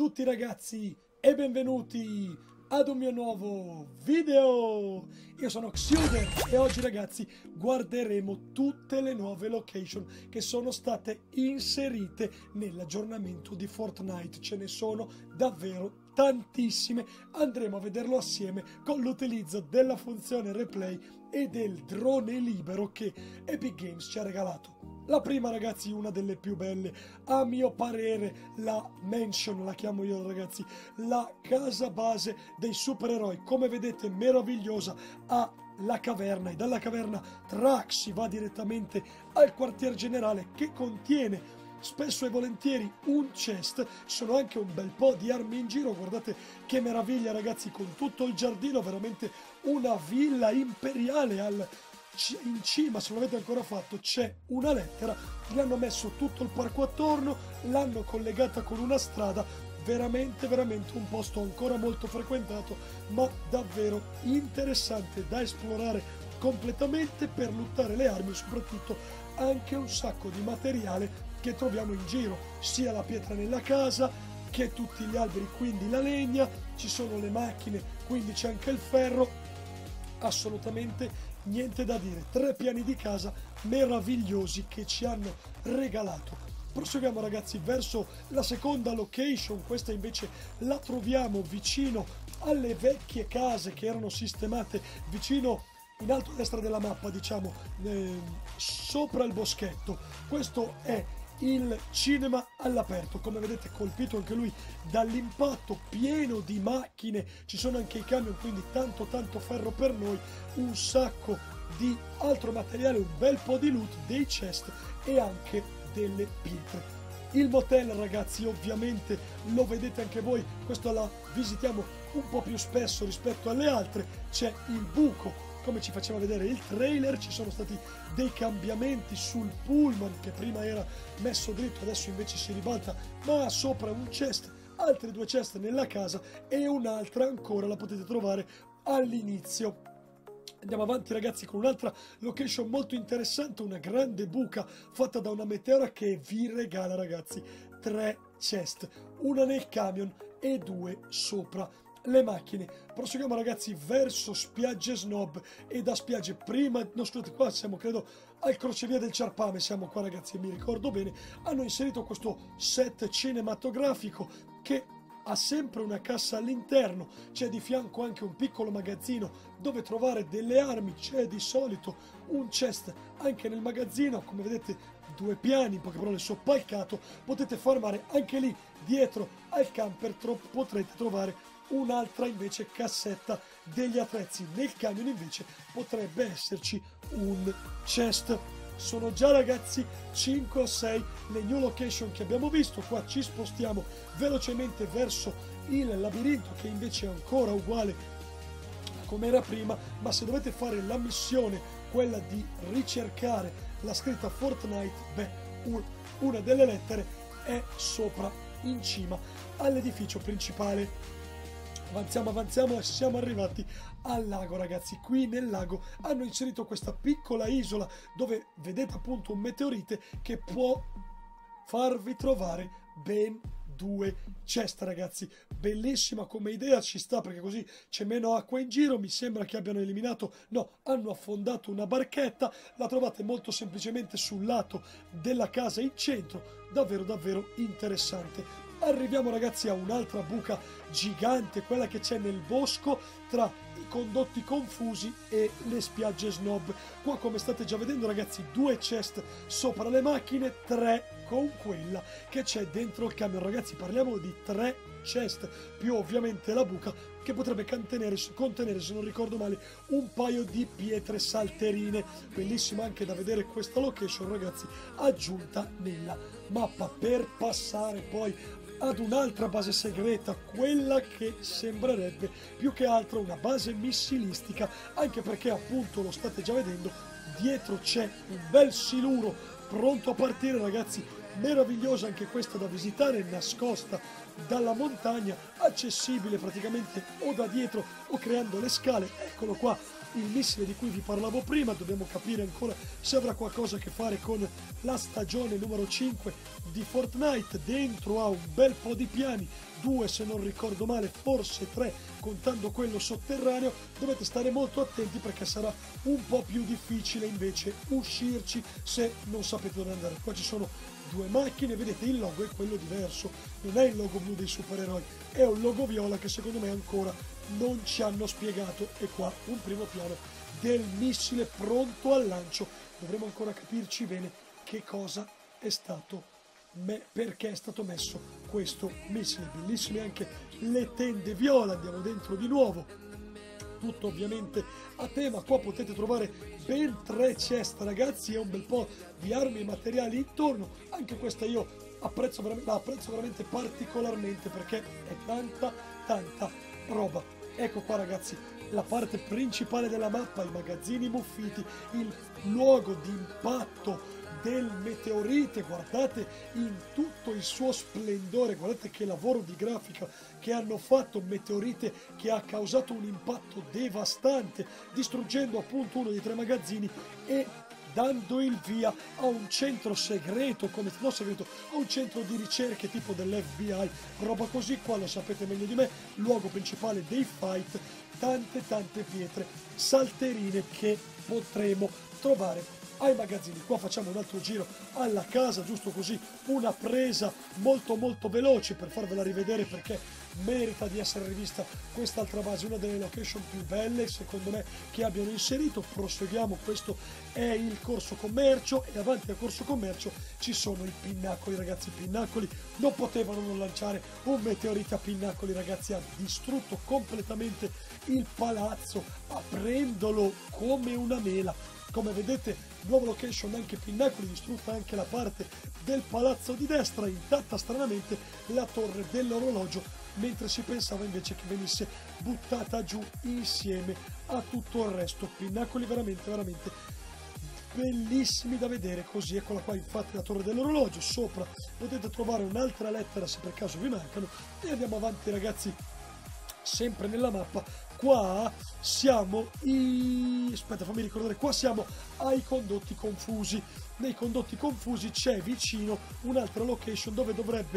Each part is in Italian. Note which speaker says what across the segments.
Speaker 1: tutti ragazzi e benvenuti ad un mio nuovo video. Io sono Xuder e oggi ragazzi guarderemo tutte le nuove location che sono state inserite nell'aggiornamento di Fortnite. Ce ne sono davvero tantissime, andremo a vederlo assieme con l'utilizzo della funzione replay e del drone libero che Epic Games ci ha regalato. La prima ragazzi, una delle più belle, a mio parere la mansion, la chiamo io ragazzi, la casa base dei supereroi, come vedete meravigliosa, ha la caverna e dalla caverna Trax si va direttamente al quartier generale che contiene spesso e volentieri un chest. Ci sono anche un bel po' di armi in giro, guardate che meraviglia ragazzi, con tutto il giardino, veramente una villa imperiale in cima. Se non l'avete ancora fatto c'è una lettera, gli hanno messo tutto il parco attorno, l'hanno collegata con una strada, veramente un posto ancora molto frequentato ma davvero interessante da esplorare completamente per lottare le armi e soprattutto anche un sacco di materiale che troviamo in giro, sia la pietra nella casa che tutti gli alberi, quindi la legna, ci sono le macchine, quindi c'è anche il ferro, assolutamente niente da dire. 3 piani di casa meravigliosi che ci hanno regalato. Proseguiamo ragazzi verso la seconda location, questa invece la troviamo vicino alle vecchie case che erano sistemate vicino in alto a destra della mappa, diciamo sopra il boschetto. Questo è il cinema all'aperto, come vedete colpito anche lui dall'impatto, pieno di macchine, ci sono anche i camion, quindi tanto ferro per noi, un sacco di altro materiale, un bel po' di loot, dei chest e anche delle pietre. Il motel ragazzi ovviamente lo vedete anche voi, questo la visitiamo un po' più spesso rispetto alle altre, c'è il buco come ci faceva vedere il trailer, ci sono stati dei cambiamenti sul pullman che prima era messo dritto, adesso invece si ribalta, ma ha sopra un chest, altri 2 chest nella casa e un'altra ancora la potete trovare all'inizio. Andiamo avanti ragazzi con un'altra location molto interessante, una grande buca fatta da una meteora che vi regala ragazzi 3 chest, una nel camion e 2 sopra le macchine. Proseguiamo ragazzi verso spiagge Snob e da spiagge prima, no scusate, qua siamo credo al crocevia del Ciarpame, siamo qua ragazzi e mi ricordo bene, hanno inserito questo set cinematografico che ha sempre una cassa all'interno, c'è di fianco anche un piccolo magazzino dove trovare delle armi, c'è di solito un chest anche nel magazzino, come vedete 2 piani, in poche parole soppalcato, potete farmare anche lì dietro al camper, potrete trovare un'altra invece cassetta degli attrezzi. Nel camion invece potrebbe esserci un chest. Sono già ragazzi 5 o 6 le new location che abbiamo visto. Qua ci spostiamo velocemente verso il labirinto che invece è ancora uguale come era prima, ma se dovete fare la missione, quella di ricercare la scritta Fortnite, beh, una delle lettere è sopra in cima all'edificio principale. Avanziamo e siamo arrivati al lago ragazzi. Qui nel lago hanno inserito questa piccola isola dove vedete appunto un meteorite che può farvi trovare ben 2 chest ragazzi. Bellissima come idea, ci sta perché così c'è meno acqua in giro. Mi sembra che abbiano eliminato, no, hanno affondato una barchetta, la trovate molto semplicemente sul lato della casa in centro, davvero interessante. Arriviamo ragazzi a un'altra buca gigante, quella che c'è nel bosco tra i condotti confusi e le spiagge Snob. Qua come state già vedendo ragazzi 2 chest sopra le macchine, 3 con quella che c'è dentro il camion. Ragazzi parliamo di 3 chest più ovviamente la buca che potrebbe contenere, se non ricordo male, un paio di pietre salterine. Bellissima anche da vedere questa location ragazzi aggiunta nella mappa, per passare poi ad un'altra base segreta, quella che sembrerebbe più che altro una base missilistica, anche perché appunto lo state già vedendo, dietro c'è un bel siluro pronto a partire ragazzi, meravigliosa anche questa da visitare, nascosta dalla montagna, accessibile praticamente o da dietro o creando le scale. Eccolo qua, il missile di cui vi parlavo prima. Dobbiamo capire ancora se avrà qualcosa a che fare con la stagione numero 5 di Fortnite. Dentro ha un bel po' di piani, 2 se non ricordo male, forse 3 contando quello sotterraneo. Dovete stare molto attenti perché sarà un po' più difficile invece uscirci se non sapete dove andare. Qua ci sono 2 macchine, vedete il logo è quello diverso, non è il logo blu dei supereroi, è un logo viola che secondo me ancora non ci hanno spiegato. E qua un primo piano del missile pronto al lancio. Dovremo ancora capirci bene che cosa è stato, perché è stato messo questo missile. Bellissime anche le tende viola, andiamo dentro di nuovo, tutto ovviamente a tema. Qua potete trovare ben 3 chest ragazzi e un bel po' di armi e materiali intorno. Anche questa io la apprezzo veramente particolarmente perché è tanta roba. Ecco qua ragazzi la parte principale della mappa, i magazzini muffiti, il luogo di impatto del meteorite. Guardate in tutto il suo splendore, guardate che lavoro di grafica che hanno fatto. Un meteorite che ha causato un impatto devastante, distruggendo appunto uno dei 3 magazzini e dando il via a un centro segreto, a un centro di ricerche tipo dell'FBI, roba così. Qua lo sapete meglio di me, luogo principale dei fight, tante pietre salterine che potremo trovare ai magazzini. Qua facciamo un altro giro alla casa, giusto così, una presa molto veloce per farvela rivedere perché merita di essere rivista quest'altra base, una delle location più belle secondo me che abbiano inserito. Proseguiamo, questo è il corso commercio e davanti al corso commercio ci sono i pinnacoli ragazzi. I pinnacoli non potevano non lanciare un meteorite a pinnacoli ragazzi, ha distrutto completamente il palazzo aprendolo come una mela. Come vedete, nuova location anche pinnacoli, distrutta anche la parte del palazzo di destra, intatta stranamente la torre dell'orologio, mentre si pensava invece che venisse buttata giù insieme a tutto il resto. Pinnacoli veramente bellissimi da vedere. Così, eccola qua infatti la torre dell'orologio. Sopra potete trovare un'altra lettera se per caso vi mancano. E andiamo avanti ragazzi, sempre nella mappa. Qua siamo fammi ricordare, qua siamo ai condotti confusi. Nei condotti confusi c'è vicino un'altra location dove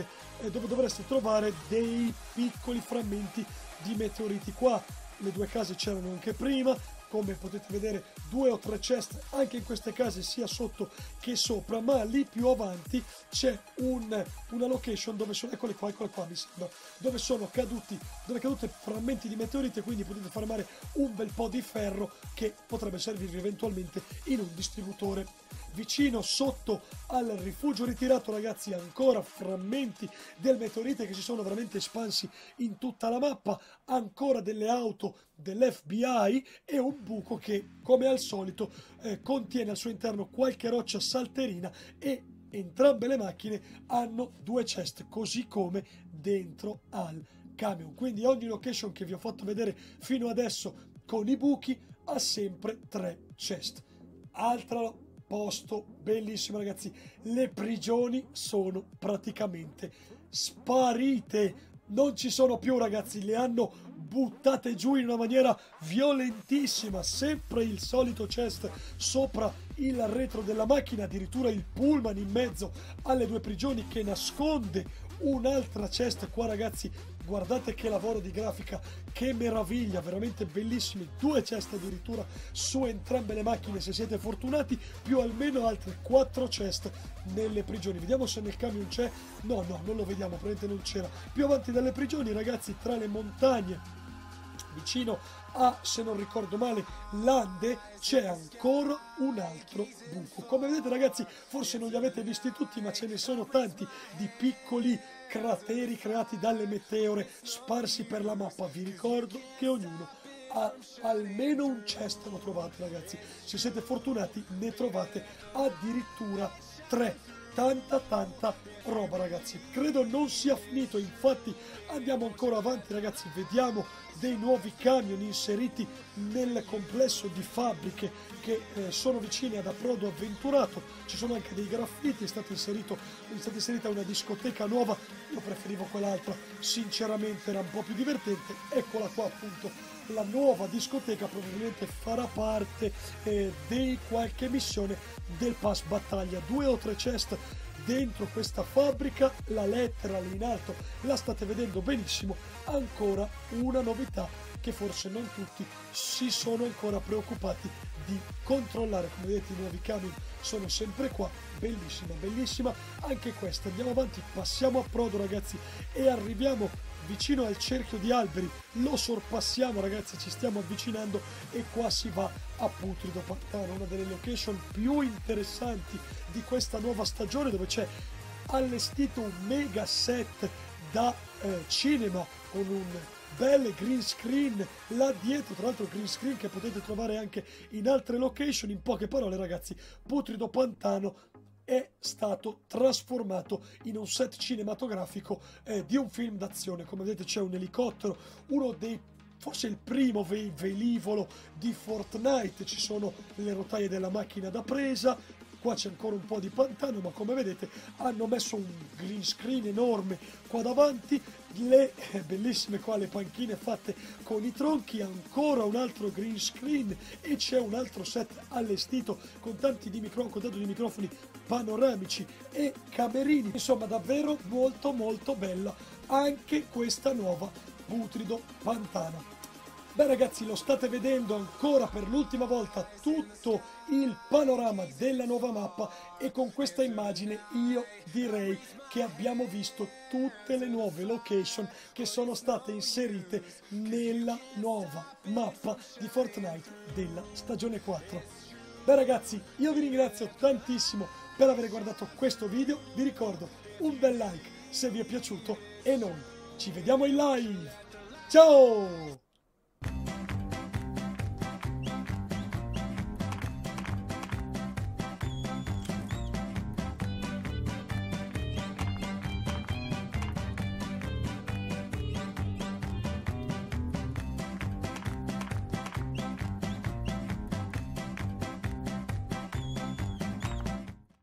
Speaker 1: dovreste trovare dei piccoli frammenti di meteoriti. Qua le 2 case c'erano anche prima, come potete vedere 2 o 3 chest anche in queste case sia sotto che sopra, ma lì più avanti c'è una location dove sono, eccole qua mi sembra, dove sono cadute frammenti di meteorite, quindi potete farmare un bel po' di ferro che potrebbe servirvi eventualmente in un distributore. Vicino sotto al rifugio ritirato ragazzi ancora frammenti del meteorite che si sono veramente espansi in tutta la mappa, ancora delle auto dell'FBI e un buco che come al solito contiene al suo interno qualche roccia salterina, e entrambe le macchine hanno 2 chest così come dentro al camion. Quindi ogni location che vi ho fatto vedere fino adesso con i buchi ha sempre 3 chest. Altro posto bellissimo ragazzi, le prigioni sono praticamente sparite, non ci sono più ragazzi, le hanno buttate giù in una maniera violentissima. Sempre il solito chest sopra il retro della macchina, addirittura il pullman in mezzo alle 2 prigioni che nasconde un'altra chest. Qua ragazzi guardate che lavoro di grafica, che meraviglia, veramente bellissimi. 2 chest addirittura su entrambe le macchine se siete fortunati, più almeno altre 4 chest nelle prigioni. Vediamo se nel camion c'è. No, non lo vediamo, probabilmente non c'era. Più avanti dalle prigioni ragazzi, tra le montagne vicino a, se non ricordo male, Lande, c'è ancora un altro buco. Come vedete ragazzi, forse non li avete visti tutti, ma ce ne sono tanti di piccoli crateri creati dalle meteore sparsi per la mappa. Vi ricordo che ognuno ha almeno un chest, lo trovate ragazzi. Se siete fortunati ne trovate addirittura 3. Tanta roba, ragazzi. Credo non sia finito, infatti andiamo ancora avanti, ragazzi. Vediamo dei nuovi camion inseriti nel complesso di fabbriche che sono vicine ad Approdo Avventurato. Ci sono anche dei graffiti, è stata inserita una discoteca nuova. Io preferivo quell'altra, sinceramente era un po' più divertente. Eccola qua, appunto, la nuova discoteca. Probabilmente farà parte di qualche missione del pass battaglia. 2 o 3 chest dentro questa fabbrica, la lettera lì in alto la state vedendo benissimo. Ancora una novità che forse non tutti si sono ancora preoccupati di controllare. Come vedete, i nuovi camion sono sempre qua. Bellissima, bellissima anche questa. Andiamo avanti, passiamo a Approdo, ragazzi, e arriviamo vicino al cerchio di alberi. Lo sorpassiamo, ragazzi, ci stiamo avvicinando e qua si va a Putrido Pantano, una delle location più interessanti di questa nuova stagione, dove c'è allestito un mega set da cinema con un bel green screen là dietro, tra l'altro green screen che potete trovare anche in altre location. In poche parole, ragazzi, Putrido Pantano è stato trasformato in un set cinematografico di un film d'azione. Come vedete c'è un elicottero, uno dei, forse il primo velivolo di Fortnite, ci sono le rotaie della macchina da presa. Qua c'è ancora un po' di pantano, ma come vedete hanno messo un green screen enorme qua davanti, le bellissime qua le panchine fatte con i tronchi, ancora un altro green screen e c'è un altro set allestito con tanto di microfoni panoramici e camerini. Insomma, davvero molto molto bella anche questa nuova Putrido Pantano. Beh, ragazzi, lo state vedendo ancora per l'ultima volta tutto il panorama della nuova mappa, e con questa immagine io direi che abbiamo visto tutte le nuove location che sono state inserite nella nuova mappa di Fortnite della stagione 4. Beh, ragazzi, io vi ringrazio tantissimo per aver guardato questo video. Vi ricordo un bel like se vi è piaciuto e noi ci vediamo in live. Ciao!